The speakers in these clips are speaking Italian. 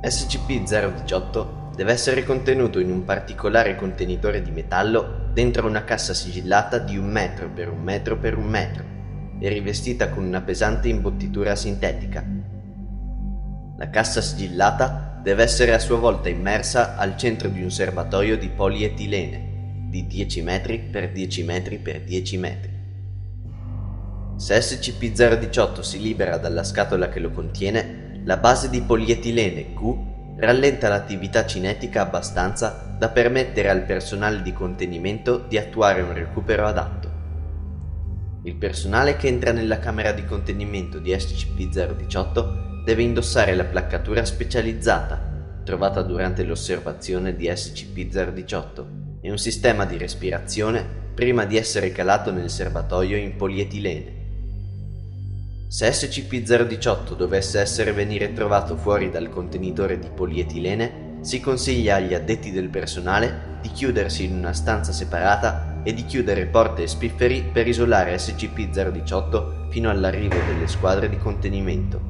SCP-018 deve essere contenuto in un particolare contenitore di metallo dentro una cassa sigillata di 1 metro per 1 metro per 1 metro e rivestita con una pesante imbottitura sintetica. La cassa sigillata deve essere a sua volta immersa al centro di un serbatoio di polietilene di 10 metri per 10 metri per 10 metri. Se SCP-018 si libera dalla scatola che lo contiene, la base di polietilene Q rallenta l'attività cinetica abbastanza da permettere al personale di contenimento di attuare un recupero adatto. Il personale che entra nella camera di contenimento di SCP-018 deve indossare la placcatura specializzata trovata durante l'osservazione di SCP-018 e un sistema di respirazione prima di essere calato nel serbatoio in polietilene. Se SCP-018 dovesse venire trovato fuori dal contenitore di polietilene, si consiglia agli addetti del personale di chiudersi in una stanza separata e di chiudere porte e spifferi per isolare SCP-018 fino all'arrivo delle squadre di contenimento.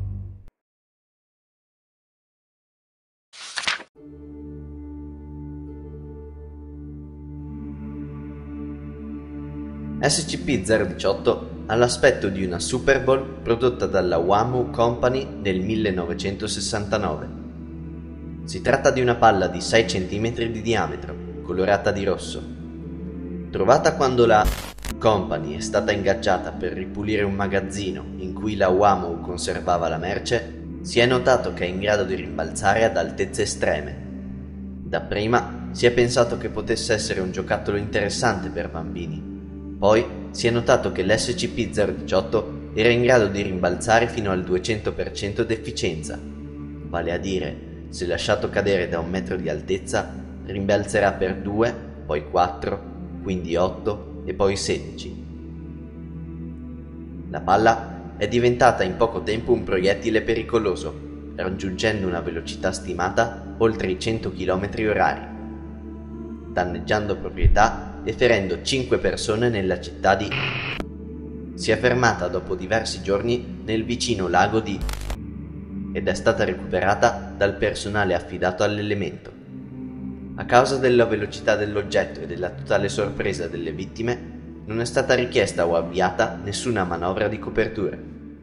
SCP-018 ha l'aspetto di una Super Bowl prodotta dalla WAMU Company nel 1969. Si tratta di una palla di 6 cm di diametro, colorata di rosso. Trovata quando la Company è stata ingaggiata per ripulire un magazzino in cui la WAMU conservava la merce, si è notato che è in grado di rimbalzare ad altezze estreme. Dapprima si è pensato che potesse essere un giocattolo interessante per bambini. Poi si è notato che l'SCP-018 era in grado di rimbalzare fino al 200% d'efficienza, vale a dire, se lasciato cadere da 1 metro di altezza, rimbalzerà per 2, poi 4, quindi 8 e poi 16. La palla è diventata in poco tempo un proiettile pericoloso, raggiungendo una velocità stimata oltre i 100 km/h, danneggiando proprietà e ferendo 5 persone nella città di... Si è fermata dopo diversi giorni nel vicino lago di... ed è stata recuperata dal personale affidato all'elemento. A causa della velocità dell'oggetto e della totale sorpresa delle vittime, non è stata richiesta o avviata nessuna manovra di copertura.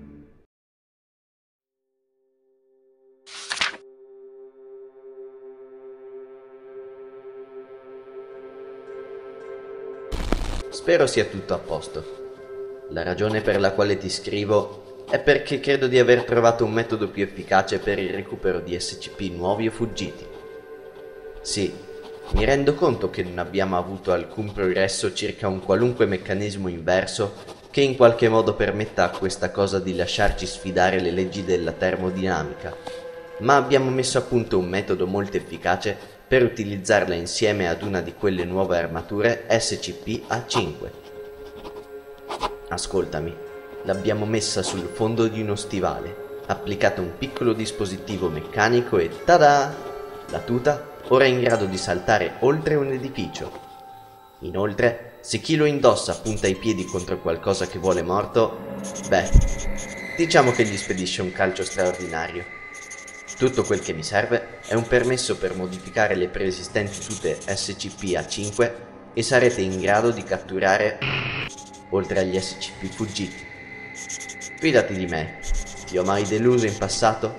Spero sia tutto a posto. La ragione per la quale ti scrivo è perché credo di aver trovato un metodo più efficace per il recupero di SCP nuovi o fuggiti. Sì, mi rendo conto che non abbiamo avuto alcun progresso circa un qualunque meccanismo inverso che in qualche modo permetta a questa cosa di lasciarci sfidare le leggi della termodinamica, ma abbiamo messo a punto un metodo molto efficace per utilizzarla insieme ad una di quelle nuove armature SCP-A5. Ascoltami, l'abbiamo messa sul fondo di uno stivale, applicato un piccolo dispositivo meccanico e tada! La tuta ora è in grado di saltare oltre un edificio. Inoltre, se chi lo indossa punta i piedi contro qualcosa che vuole morto, diciamo che gli spedisce un calcio straordinario. Tutto quel che mi serve è un permesso per modificare le preesistenti tute SCP-A5 e sarete in grado di catturare, oltre agli SCP fuggiti. Fidati di me, ti ho mai deluso in passato?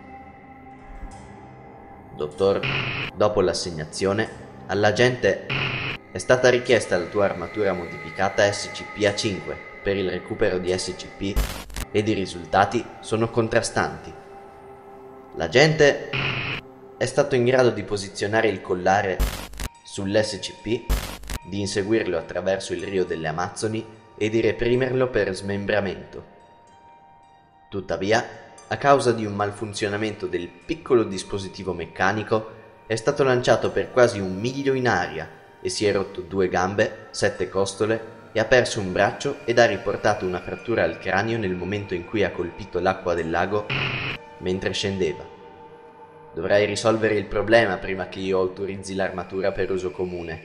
Dottor, dopo l'assegnazione, all'agente è stata richiesta la tua armatura modificata SCP-A5 per il recupero di SCP ed i risultati sono contrastanti. L'agente è stato in grado di posizionare il collare sull'SCP, di inseguirlo attraverso il Rio delle Amazzoni e di reprimerlo per smembramento. Tuttavia, a causa di un malfunzionamento del piccolo dispositivo meccanico, è stato lanciato per quasi 1 miglio in aria e si è rotto 2 gambe, 7 costole e ha perso un braccio ed ha riportato una frattura al cranio nel momento in cui ha colpito l'acqua del lago mentre scendeva. Dovrai risolvere il problema prima che io autorizzi l'armatura per uso comune.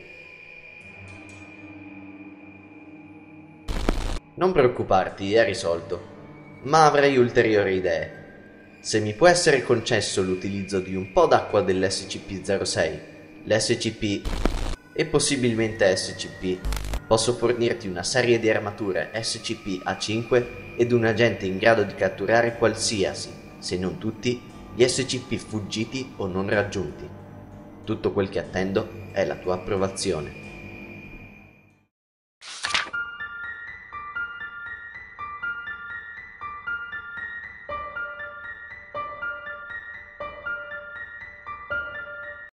Non preoccuparti, è risolto, ma avrei ulteriori idee. Se mi può essere concesso l'utilizzo di un po' d'acqua dell'SCP-06, l'SCP e possibilmente SCP, posso fornirti una serie di armature SCP-A5 ed un agente in grado di catturare qualsiasi, se non tutti, gli SCP fuggiti o non raggiunti. Tutto quel che attendo è la tua approvazione.